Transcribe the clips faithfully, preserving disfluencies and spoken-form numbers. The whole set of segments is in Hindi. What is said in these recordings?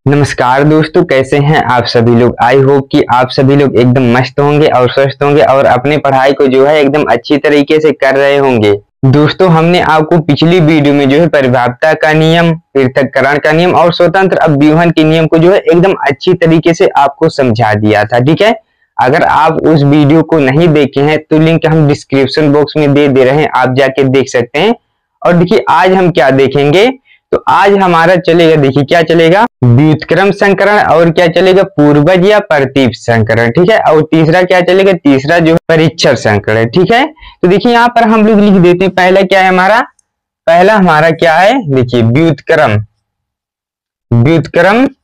नमस्कार दोस्तों, कैसे हैं आप सभी लोग। आई होप कि आप सभी लोग एकदम मस्त होंगे और स्वस्थ होंगे और अपनी पढ़ाई को जो है एकदम अच्छी तरीके से कर रहे होंगे। दोस्तों, हमने आपको पिछली वीडियो में जो है परिभाषा का नियम, पृथक्करण का नियम और स्वतंत्र अव्यूहन के नियम को जो है एकदम अच्छी तरीके से आपको समझा दिया था। ठीक है, अगर आप उस वीडियो को नहीं देखे हैं तो लिंक हम डिस्क्रिप्शन बॉक्स में दे दे रहे हैं, आप जाके देख सकते हैं। और देखिए आज हम क्या देखेंगे, तो आज हमारा चलेगा, देखिए क्या चलेगा, व्युत्क्रम संकरण और क्या चलेगा, पूर्वज या प्रतीप संकरण। ठीक है, और तीसरा क्या चलेगा, तीसरा जो परीक्षण संकरण। ठीक है, तो देखिए यहाँ पर हम लोग लिख देते हैं, पहला क्या है हमारा, पहला हमारा क्या है, देखिए व्युत्क्रम व्युत्क्रम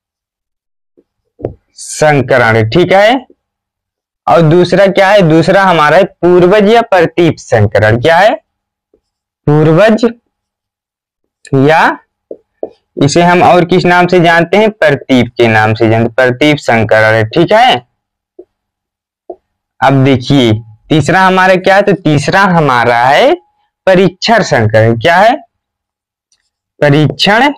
संकरण। ठीक है, और दूसरा क्या है, दूसरा हमारा है पूर्वज या प्रतीप संकरण। क्या है, पूर्वज या इसे हम और किस नाम से जानते हैं, प्रतीप के नाम से जानते, प्रतीप संकरण है। ठीक है, अब देखिए तीसरा हमारा क्या है, तो तीसरा हमारा है परीक्षण संकरण। क्या है, परीक्षण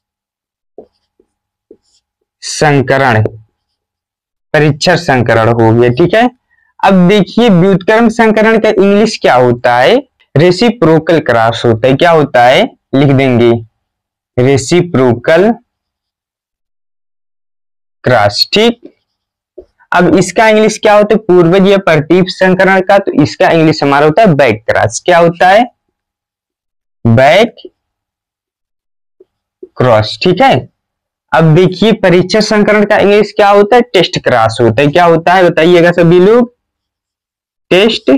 संकरण, परीक्षण संकरण हो गया। ठीक है, अब देखिए व्युत्क्रम संकरण का इंग्लिश क्या होता है, रेसिप्रोकल क्रॉस होता है। क्या होता है, लिख देंगे रेसिप्रोकल क्रॉस। ठीक, अब इसका इंग्लिश क्या होता है, पूर्वज या प्रतीप संकरण का, तो इसका इंग्लिश हमारा होता है बैक क्रॉस। क्या होता है, बैक क्रॉस। ठीक है, अब देखिए परीक्षण संकरण का इंग्लिश क्या होता है, टेस्ट क्रॉस होता है। क्या होता है बताइएगा सभी लोग, टेस्ट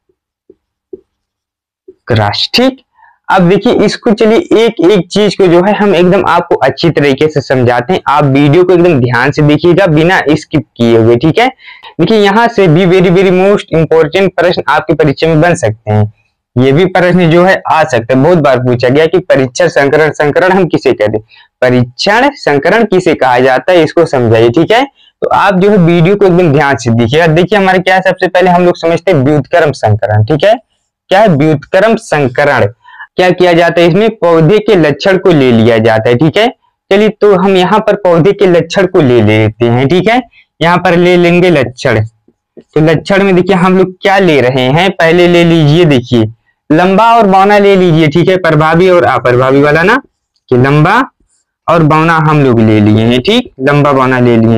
क्रॉस। ठीक, अब देखिए इसको, चलिए एक एक चीज को जो है हम एकदम आपको अच्छी तरीके से समझाते हैं। आप वीडियो को एकदम ध्यान से देखिएगा बिना स्किप किए हुए। ठीक है, देखिए यहाँ से भी वेरी वेरी मोस्ट इंपॉर्टेंट प्रश्न आपकी परीक्षा में बन सकते हैं। ये भी प्रश्न जो है आ सकता है, बहुत बार पूछा गया कि परीक्षण संकरण संकरण हम किसे कहते हैं, परीक्षण संकरण किसे कहा जाता है, इसको समझाइए। ठीक है, तो आप जो है वीडियो को एकदम ध्यान से देखिएगा। देखिए हमारे क्या है, सबसे पहले हम लोग समझते हैं व्युत्क्रम संकरण। ठीक है, क्या है व्युत्क्रम संकरण, क्या किया जाता है, इसमें पौधे के लक्षण को ले लिया जाता है। ठीक है, चलिए तो हम यहाँ पर पौधे के लक्षण को ले लेते हैं। ठीक है, यहाँ पर ले लेंगे लक्षण। तो लक्षण में देखिए हम लोग क्या ले रहे हैं, पहले ले लीजिए, देखिए लंबा और बौना ले लीजिए। ठीक है, प्रभावी और अप्रभावी वाला ना, कि लंबा और बौना हम लोग ले लिए हैं। ठीक, लंबा बौना ले लिए।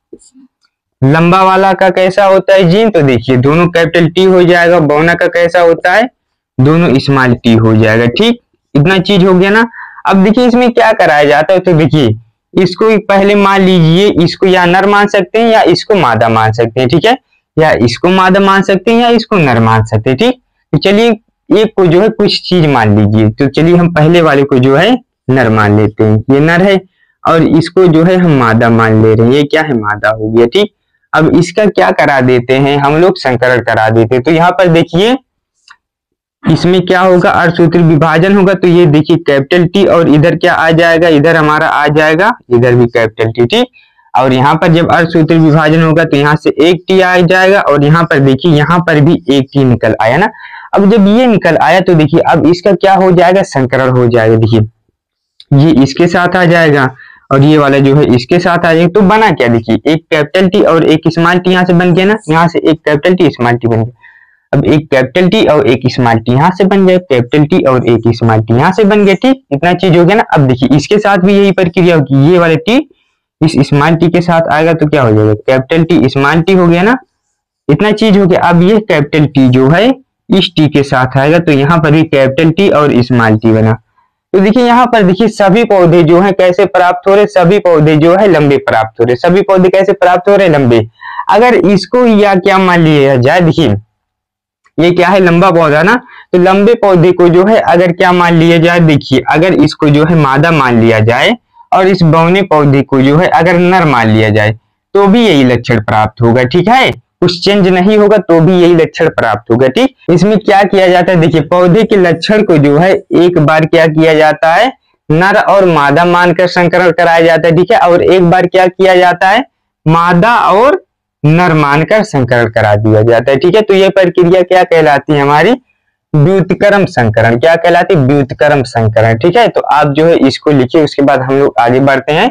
लंबा वाला का कैसा होता है जीन, तो देखिए दोनों कैपिटल टी हो जाएगा। बौना का कैसा होता है, दोनों स्मॉल टी हो जाएगा। ठीक, इतना चीज हो गया ना। अब देखिए इसमें क्या कराया जाता है, तो देखिए इसको पहले मान लीजिए, इसको या नर मान सकते हैं या इसको मादा मान सकते हैं। ठीक है, या इसको मादा मान सकते हैं या इसको नर मान सकते हैं। ठीक, तो चलिए एक को जो है कुछ चीज मान लीजिए, तो चलिए हम पहले वाले को जो है नर मान लेते हैं, ये नर है, और इसको जो है हम मादा मान ले रहे हैं, ये क्या है, मादा हो गया। ठीक, अब इसका क्या करा देते हैं हम लोग, संकरण करा देते हैं। तो यहाँ पर देखिए इसमें क्या होगा, अर्धसूत्री विभाजन होगा। तो ये देखिए कैपिटल टी, और इधर क्या आ जाएगा, इधर हमारा आ जाएगा, इधर भी कैपिटल टी। ठीक, और यहाँ पर जब अर्धसूत्री विभाजन होगा तो यहाँ से एक टी आ जाएगा, और यहाँ पर देखिए यहाँ पर भी एक टी निकल आया ना। अब जब ये निकल आया तो देखिए अब इसका क्या हो जाएगा, संकरण हो जाएगा। देखिए ये इसके साथ आ जाएगा और ये वाला जो है इसके साथ आ जाएगा। तो बना क्या, देखिए एक कैपिटल टी और एक स्मॉल टी यहाँ से बन गया ना, यहाँ से एक कैपिटल टी स्मॉल टी बन गया। अब एक कैपिटल टी और एक स्मॉल टी यहाँ से बन गया, कैपिटल टी और एक स्मॉल टी यहाँ से बन गया। ठीक, इतना चीज हो गया ना। अब देखिए इसके साथ भी यही प्रक्रिया होगी, ये वाले टी इस स्मॉल टी के साथ आएगा तो क्या हो जाएगा, कैपिटल टी स्मॉल टी हो गया ना, इतना चीज हो गया। अब ये कैपिटल टी जो है इस टी के साथ आएगा, तो यहाँ पर भी कैपिटल टी और स्मॉल टी बना। तो देखिए यहाँ पर देखिए सभी पौधे जो है कैसे प्राप्त हो रहे, सभी पौधे जो है लंबे प्राप्त हो रहे। सभी पौधे कैसे प्राप्त हो रहे, लंबे। अगर इसको या क्या मान लिया जाए, देखिए ये क्या है, लंबा पौधा ना, तो लंबे पौधे को जो है अगर क्या मान लिया जाए, देखिए अगर इसको जो है मादा मान लिया जाए और इस बौने पौधे को जो है अगर नर मान लिया जाए तो भी यही लक्षण प्राप्त होगा। ठीक है, कुछ चेंज नहीं होगा तो भी यही लक्षण प्राप्त होगा। ठीक, इसमें क्या किया जाता है, देखिए पौधे के लक्षण को जो है एक बार क्या किया जाता है, नर और मादा मानकर संकरण कराया जाता है। ठीक है, और एक बार क्या किया जाता है, मादा और नर मानकर संकरण करा दिया जाता है। ठीक है, तो यह प्रक्रिया क्या कहलाती है, हमारी व्युत्क्रम संकरण। क्या कहलाती है, व्युत्क्रम संकरण। ठीक है, तो आप जो है इसको लिखिए, उसके बाद हम लोग आगे बढ़ते हैं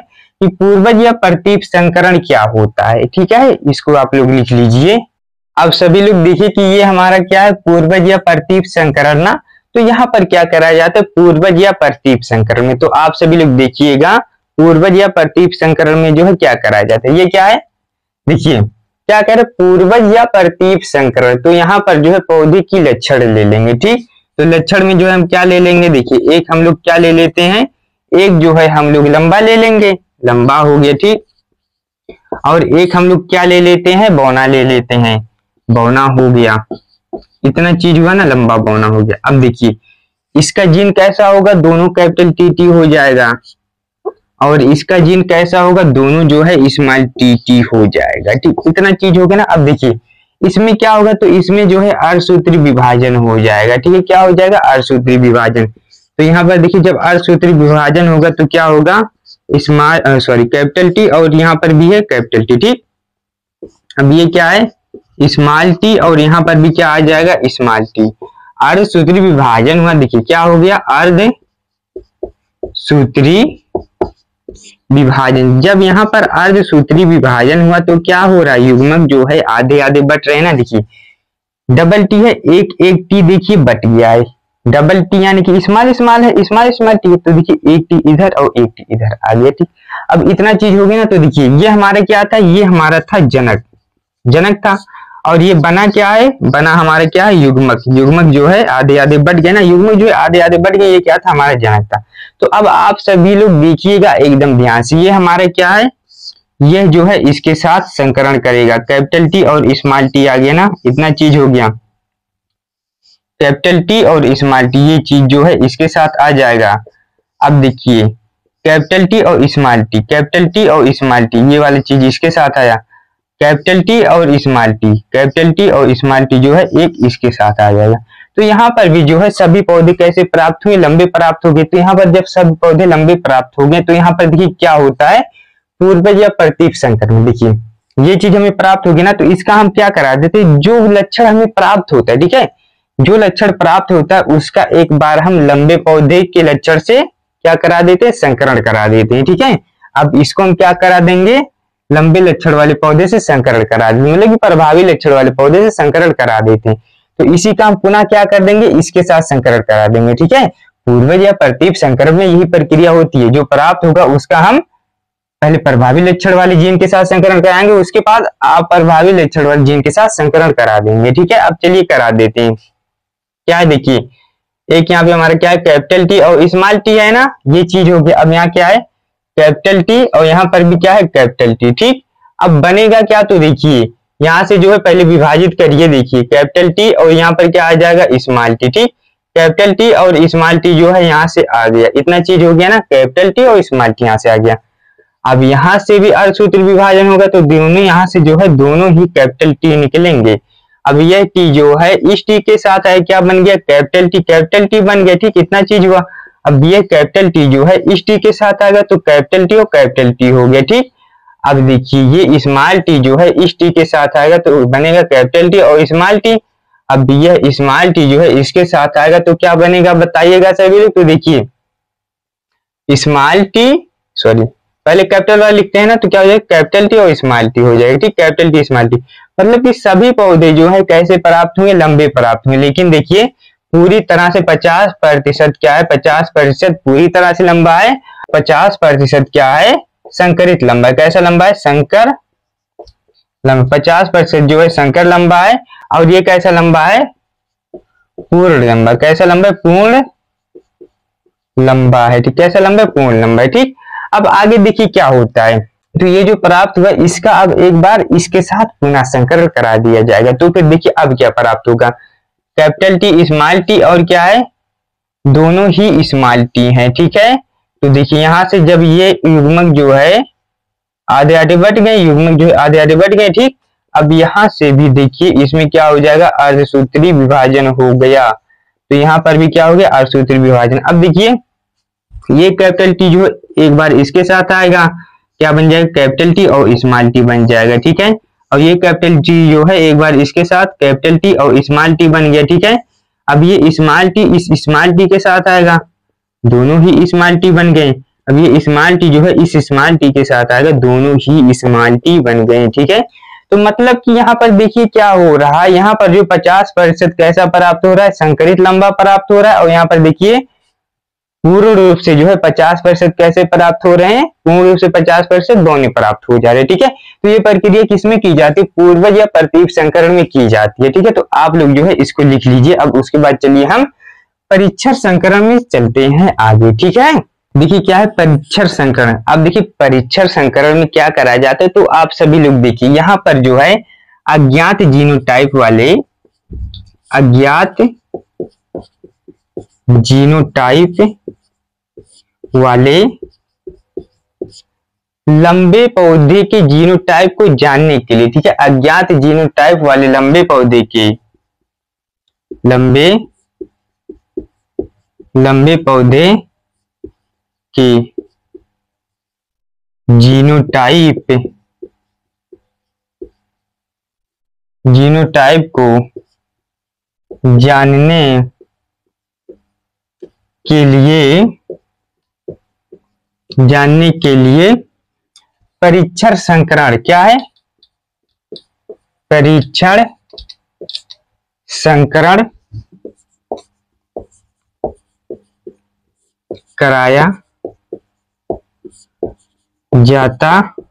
कि पूर्वज या प्रतीप संकरण क्या होता है। ठीक है, इसको आप लोग लिख लीजिए। अब सभी लोग देखिए कि ये हमारा क्या है, पूर्वज या प्रतीप संकरण ना। तो यहाँ पर क्या करा जाता है, पूर्वज या प्रतीप संकरण में। तो आप सभी लोग देखिएगा, पूर्वज या प्रतीप संकरण में जो है क्या कराया जाता है, ये क्या है, देखिए क्या कह रहे, पूर्वज या प्रतीप संकरण। तो यहाँ पर जो है पौधे की लक्षण ले लेंगे। ठीक, तो लक्षण में जो है हम क्या ले लेंगे, देखिए एक हम लोग क्या ले लेते हैं, एक जो है हम लोग लंबा ले लेंगे, लंबा हो गया। ठीक, और एक हम लोग क्या ले लेते हैं, बौना ले लेते हैं, बौना हो गया। इतना चीज हुआ ना, लंबा बौना हो गया। अब देखिए इसका जीन कैसा होगा, दोनों कैपिटल टी टी हो जाएगा, और इसका जीन कैसा होगा, दोनों जो है स्मॉल टी टी हो जाएगा। ठीक, इतना चीज हो गया ना। अब देखिए इसमें क्या होगा, तो इसमें जो है अर्धसूत्री विभाजन हो जाएगा। ठीक है, क्या हो जाएगा, अर्धसूत्री विभाजन। तो यहाँ पर देखिए जब अर्धसूत्री विभाजन होगा तो क्या होगा, स्मॉल सॉरी कैपिटल टी, और यहाँ पर भी है कैपिटल टी। ठीक, अब ये क्या है, स्मॉल टी, और यहाँ पर भी क्या आ जाएगा, स्मॉल टी। अर्धसूत्री विभाजन हुआ, देखिए क्या हो गया, अर्ध सूत्री विभाजन। जब यहाँ पर अर्धसूत्री विभाजन हुआ तो क्या हो रहा है, युग्मक जो है आधे आधे बट रहे हैं ना। देखिए डबल टी है, एक एक टी देखिए बट गया है, डबल टी यानी कि स्मॉल स्मॉल है, स्मॉल स्मॉल टी, तो देखिए एक टी इधर और एक टी इधर आ गया। ठीक, अब इतना चीज हो गया ना। तो देखिए ये हमारा क्या था, ये हमारा था जनक, जनक था, और ये बना क्या है, बना हमारा क्या है, युग्मक। युग्मक जो है आधे आधे बट गए ना, युग्मक जो है आधे आधे बट गए, ये क्या था, हमारा जनक था। तो अब आप सभी लोग देखिएगा एकदम ध्यान से, ये हमारा क्या है, यह जो है इसके साथ संकरण करेगा, कैपिटल टी और स्मॉल टी आ गया ना, इतना चीज हो गया, कैपिटल टी और स्मॉल टी, ये चीज जो है इसके साथ आ जाएगा। अब देखिए कैपिटल टी और स्मॉल टी, कैपिटल टी और स्मॉल टी, ये वाली चीज इसके साथ आया, कैपिटल टी और स्मॉल टी, कैपिटल टी और स्मॉल टी जो है एक इसके साथ आ जाएगा। तो यहाँ पर भी जो है सभी पौधे कैसे प्राप्त हुए, लंबे प्राप्त हो गए। तो यहाँ पर जब सभी पौधे लंबे प्राप्त हो गए तो यहाँ पर देखिए क्या होता है, पूर्वज या प्रतीप संकरण। देखिए ये चीज हमें प्राप्त होगी ना, तो इसका हम क्या करा देते हैं, जो लक्षण हमें प्राप्त होता है, ठीक है, जो लक्षण प्राप्त होता है उसका एक बार हम लंबे पौधे के लक्षण से क्या करा देते हैं, संकरण करा देते हैं। ठीक है, अब इसको हम क्या करा देंगे, लंबे लक्षण वाले पौधे से संकरण करा देंगे, मतलब कि प्रभावी लक्षण वाले पौधे से संकरण करा देते हैं। तो इसी का हम पुनः क्या कर देंगे, इसके साथ संकरण करा देंगे। ठीक है, पूर्वज या प्रतीप संकरण में यही प्रक्रिया होती है, जो प्राप्त होगा उसका हम पहले प्रभावी लक्षण वाले जीन के साथ संकरण कराएंगे, उसके बाद अप्रभावी लक्षण वाले जीन के साथ संकरण करा देंगे। ठीक है, अब चलिए करा देते हैं। क्या है, देखिए एक यहाँ पे हमारा क्या है, कैपिटल टी और स्मॉल टी है ना, ये चीज हो गया। अब यहाँ क्या है, कैपिटल टी और यहाँ पर भी क्या है, कैपिटल टी। ठीक, अब बनेगा क्या, तो देखिए यहाँ से जो है पहले विभाजित करिए, देखिए कैपिटल टी और यहाँ पर क्या आ जाएगा, स्मॉल टी। ठीक, कैपिटल टी और स्मॉल टी जो है यहाँ से आ गया, इतना चीज हो गया ना, कैपिटल टी और स्मॉल टी यहाँ से आ गया। अब यहाँ से भी अर्धसूत्री विभाजन होगा तो दोनों यहाँ से जो है दोनों ही कैपिटल टी निकलेंगे। अब यह टी जो है इस टी के साथ है, क्या बन गया, कैपिटल टी, कैपिटल टी बन गया। ठीक, इतना चीज हुआ। अब ये कैपिटल टी जो है इस टी के साथ आ गया तो कैपिटल टी और कैपिटल टी हो गया। ठीक, अब देखिए ये स्मॉल टी जो है इस टी के साथ आएगा तो बनेगा कैपिटल टी और स्मॉल टी। अब यह स्मॉल टी जो है इसके साथ आएगा तो क्या बनेगा, बताइएगा सभी लोग। तो देखिए स्मॉल टी, सॉरी पहले कैपिटल वाला लिखते हैं ना, तो क्या हो जाएगा, कैपिटल टी और स्मॉल टी हो जाएगा। ठीक, कैपिटल टी स्मॉल टी, मतलब कि सभी पौधे जो है कैसे प्राप्त हुए, लंबे प्राप्त हुए। लेकिन देखिए पूरी तरह से पचास प्रतिशत क्या है, पचास प्रतिशत पूरी तरह से लंबा है, पचास प्रतिशत क्या है, संकरित लंबा है। कैसा लंबा है, संकर लंबा, पचास प्रतिशत जो है संकर लंबा है, और ये कैसा लंबा है, पूर्ण लंबा। कैसा लंबा है, पूर्ण लंबा है। ठीक, कैसा लंबा है, पूर्ण लंबा है। ठीक, अब आगे देखिए क्या होता है, तो ये जो प्राप्त हुआ इसका अब एक बार इसके साथ पुनः संकरण करा दिया जाएगा। तो फिर देखिए अब क्या प्राप्त होगा, कैपिटल टी स्मॉल टी और क्या है, दोनों ही स्मॉल टी है। ठीक है, तो देखिए यहां से जब ये युग्मक जो है आधे आधे बट गए, युग्मक जो है आधे आधे बट गए। ठीक, अब यहां से भी देखिए इसमें क्या हो जाएगा, अर्धसूत्री विभाजन हो गया। तो यहाँ पर भी क्या हो गया, अर्धसूत्री विभाजन। अब देखिए ये कैपिटल टी जो एक बार इसके साथ आएगा, क्या बन जाएगा, कैपिटल टी और स्मॉल टी बन जाएगा। ठीक है, और ये कैपिटल टी जो है एक बार इसके साथ कैपिटल टी और स्मॉल टी बन गया। ठीक है, अब ये स्मॉल टी इस स्मॉल टी के साथ आएगा, दोनों ही स्मॉल टी बन गए। अब ये स्मॉल टी जो है इस स्मॉल टी के साथ आएगा, दोनों ही स्मॉल टी बन गए, ठीक है। तो मतलब कि यहाँ पर देखिए क्या हो रहा है, यहाँ पर जो पचास प्रतिशत कैसा प्राप्त हो रहा है, संकरित लंबा प्राप्त हो रहा है, और यहाँ पर देखिए पूर्ण रूप से जो है पचास प्रतिशत कैसे प्राप्त हो रहे हैं, पूर्ण रूप से पचास प्रतिशत बौने प्राप्त हो जा रहे हैं, ठीक है। तो ये प्रक्रिया किसमें की जाती है, पूर्वज या प्रतीप संकरण में की जाती है, ठीक है। तो आप लोग जो है इसको लिख लीजिए। अब उसके बाद चलिए हम परीक्षण संकरण में चलते हैं आगे, ठीक है। देखिए क्या है परीक्षण संकरण। अब देखिए परीक्षण संकरण में क्या करा जाता है, तो आप सभी लोग देखिए यहाँ पर जो है अज्ञात जीनोटाइप वाले अज्ञात जीनोटाइप वाले लंबे पौधे के जीनोटाइप को जानने के लिए, ठीक है, अज्ञात जीनोटाइप वाले लंबे पौधे के लंबे लंबे पौधे के जीनोटाइप जीनोटाइप को जानने के लिए जानने के लिए परीक्षण संकरण क्या है, परीक्षण संकरण कराया जाता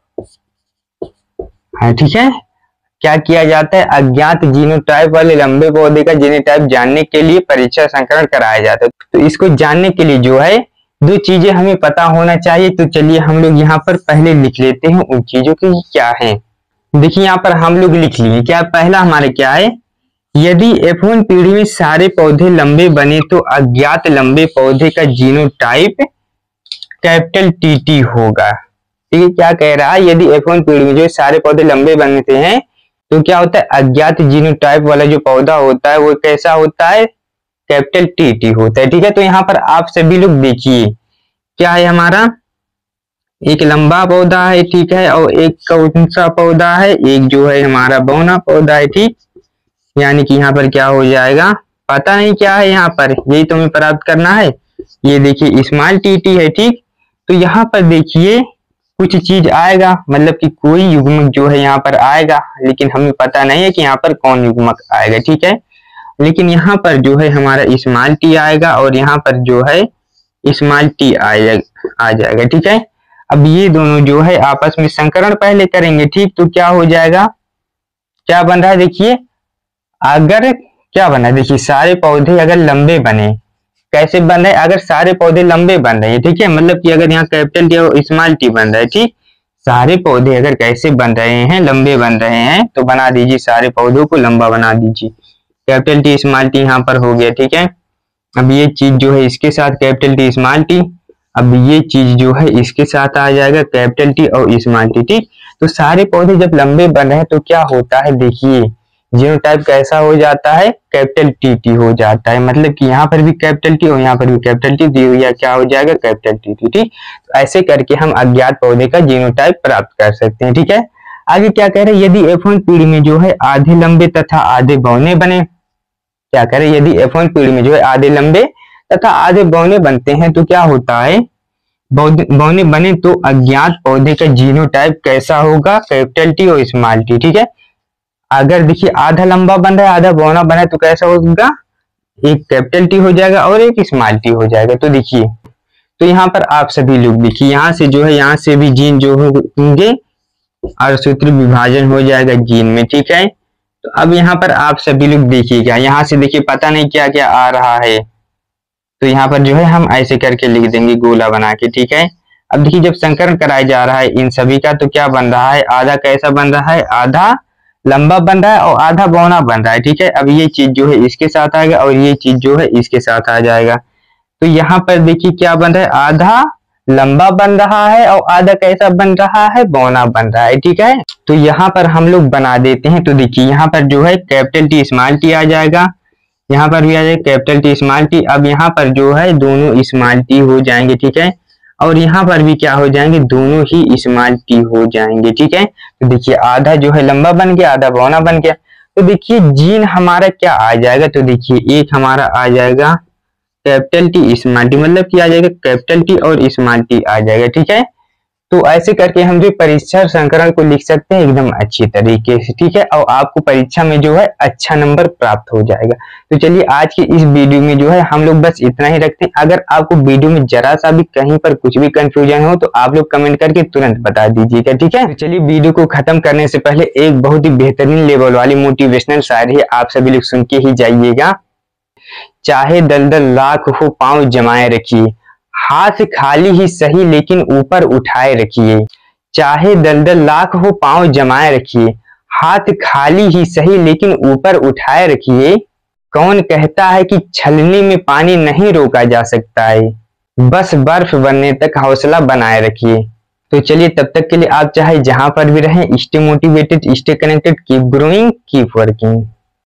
है, ठीक है। क्या किया जाता है, अज्ञात जीनोटाइप वाले लंबे पौधे का जीनोटाइप जानने के लिए परीक्षण संकरण कराया जाता है। तो इसको जानने के लिए जो है दो चीजें हमें पता होना चाहिए। तो चलिए हम लोग यहाँ पर पहले लिख लेते हैं उन चीजों की क्या है। देखिए यहाँ पर हम लोग लिख लिए क्या, पहला हमारे क्या है, यदि एफ वन पीढ़ी में सारे पौधे लंबे बने तो अज्ञात लंबे पौधे का जीनोटाइप कैपिटल टी टी होगा, ठीक है। क्या कह रहा है, यदि एफ वन पीढ़ी में जो सारे पौधे लंबे बनते हैं तो क्या होता है, अज्ञात जीनोटाइप वाला जो पौधा होता है वो कैसा होता है, कैपिटल टी टी होता है, ठीक है। तो यहाँ पर आप सभी लोग देखिए क्या है, हमारा एक लंबा पौधा है, ठीक है, और एक कौन सा पौधा है, एक जो है हमारा बौना पौधा है, ठीक। यानी कि यहाँ पर क्या हो जाएगा, पता नहीं क्या है यहाँ पर, यही तो हमें प्राप्त करना है। ये देखिए स्मॉल टी टी है, ठीक। तो यहाँ पर देखिए कुछ चीज आएगा, मतलब कि कोई युग्मक जो है यहाँ पर आएगा, लेकिन हमें पता नहीं है कि यहाँ पर कौन युग्मक आएगा, ठीक है। लेकिन यहाँ पर जो है हमारा स्मॉल टी आएगा और यहाँ पर जो है स्मॉल टी आ जाएगा, ठीक है। अब ये दोनों जो है आपस में संकरण पहले करेंगे, ठीक। तो क्या हो जाएगा, क्या बन रहा है, देखिए अगर क्या बना है, देखिए सारे पौधे अगर लंबे बने, कैसे बन रहे, अगर सारे पौधे लंबे बन रहे हैं, ठीक है, मतलब कि अगर यहाँ कैपिटल टी और स्मॉल टी बन रहा है, ठीक। सारे पौधे अगर कैसे बन रहे हैं, लंबे बन रहे हैं, तो बना दीजिए सारे पौधों को लंबा बना दीजिए, कैपिटल टी स्मॉल टी यहाँ पर हो गया, ठीक है। अब ये चीज जो है इसके साथ कैपिटल टी स्मॉल टी, अब ये चीज जो है इसके साथ आ जाएगा कैपिटल टी और स्मॉल टी, ठीक। तो सारे पौधे जब लंबे बन रहे हैं तो क्या होता है, देखिए जीनोटाइप कैसा हो जाता है, कैपिटल टी टी हो जाता है, मतलब कि यहाँ पर भी कैपिटल टी और यहाँ पर भी कैपिटल टी दी हुई है, क्या हो जाएगा, कैपिटल टी टी, ठीक। तो ऐसे करके हम अज्ञात पौधे का जीनोटाइप प्राप्त कर सकते हैं, ठीक है। आगे क्या कह रहे हैं, यदि एफ वन पीढ़ी में जो है आधे लंबे तथा आधे बौने बने, क्या करें, यदि एफ वन पीढ़ी में जो है आधे लंबे तथा आधे बौने बनते हैं तो क्या होता है, बौने बने तो अज्ञात पौधे का जीनोटाइप कैसा होगा, कैपिटल टी और स्मॉल टी, ठीक है। अगर देखिए आधा लंबा बन रहा है आधा बौना बना है तो कैसा होगा, एक कैपिटल टी हो जाएगा और एक स्मॉल टी हो जाएगा। तो देखिए तो यहाँ पर आप सभी लोग देखिए यहाँ से जो है यहाँ से भी जीन जो होंगे और सूत्र विभाजन हो जाएगा जीन में, ठीक है। तो अब यहाँ पर आप सभी लोग देखिएगा, यहाँ से देखिए पता नहीं क्या क्या आ रहा है, तो यहाँ पर जो है हम ऐसे करके लिख देंगे गोला बना के, ठीक है। अब देखिए जब संकरण कराया जा रहा है इन सभी का तो क्या बन रहा है, आधा कैसा बन रहा है, आधा लंबा बन रहा है और आधा बौना बन रहा है, ठीक है। अब ये चीज जो है इसके साथ आएगा और ये चीज जो है इसके साथ आ जाएगा। तो यहाँ पर देखिए क्या बन रहा है, आधा लंबा बन रहा है और आधा कैसा बन रहा है, बौना बन रहा है, ठीक है। तो यहाँ पर हम लोग बना देते हैं। तो देखिए यहाँ पर जो है कैपिटल टी स्मॉल टी आ जाएगा, यहाँ पर भी आ जाएगा कैपिटल टी स्मॉल टी। अब यहाँ पर जो है दोनों स्मॉल टी हो जाएंगे, ठीक है, और यहाँ पर भी क्या हो जाएंगे, दोनों ही स्मॉल टी हो जाएंगे, ठीक है। तो देखिए आधा जो है लंबा बन गया, आधा बौना बन गया। तो देखिए जीन हमारा क्या आ जाएगा, तो देखिए एक हमारा आ जाएगा कैपिटल टी स्मॉल टी, मतलब कि आ जाएगा कैपिटल टी और स्मॉल टी आ जाएगा, ठीक है। तो ऐसे करके हम जो परीक्षा संकरण को लिख सकते हैं एकदम अच्छी तरीके से, ठीक है, और आपको परीक्षा में जो है अच्छा नंबर प्राप्त हो जाएगा। तो चलिए आज की इस वीडियो में जो है हम लोग बस इतना ही रखते हैं। अगर आपको वीडियो में जरा सा भी कहीं पर कुछ भी कंफ्यूजन हो तो आप लोग कमेंट करके तुरंत बता दीजिएगा, ठीक है। तो चलिए वीडियो को खत्म करने से पहले एक बहुत ही बेहतरीन लेवल वाली मोटिवेशनल शायरी है, आप सभी लोग सुन के ही जाइएगा। चाहे दलदल लाख हो पांव जमाए रखिए, हाथ खाली ही सही लेकिन ऊपर उठाए रखिए। चाहे दलदल लाख हो पांव जमाए रखिए, हाथ खाली ही सही लेकिन ऊपर उठाए रखिए। कौन कहता है कि छलनी में पानी नहीं रोका जा सकता है, बस बर्फ बनने तक हौसला बनाए रखिए। तो चलिए तब तक के लिए आप चाहे जहां पर भी रहें, stay motivated, stay connected, keep growing, keep working.